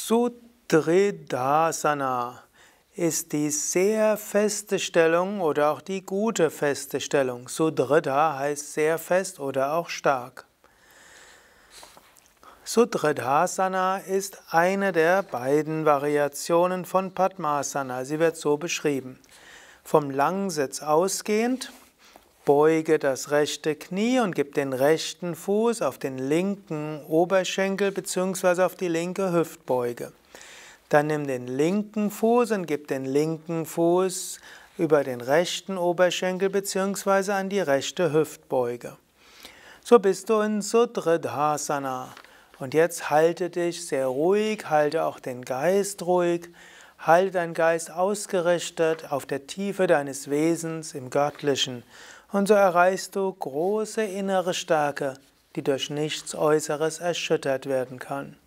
Sudridhasana ist die sehr feste Stellung oder auch die gute feste Stellung. Sudridha heißt sehr fest oder auch stark. Sudridhasana ist eine der beiden Variationen von Padmasana. Sie wird so beschrieben. Vom Langsitz ausgehend, beuge das rechte Knie und gib den rechten Fuß auf den linken Oberschenkel bzw. auf die linke Hüftbeuge. Dann nimm den linken Fuß und gib den linken Fuß über den rechten Oberschenkel bzw. an die rechte Hüftbeuge. So bist du in Sudridhasana. Und jetzt halte dich sehr ruhig, halte auch den Geist ruhig, halte deinen Geist ausgerichtet auf der Tiefe deines Wesens im Göttlichen. Und so erreichst du große innere Stärke, die durch nichts Äußeres erschüttert werden kann.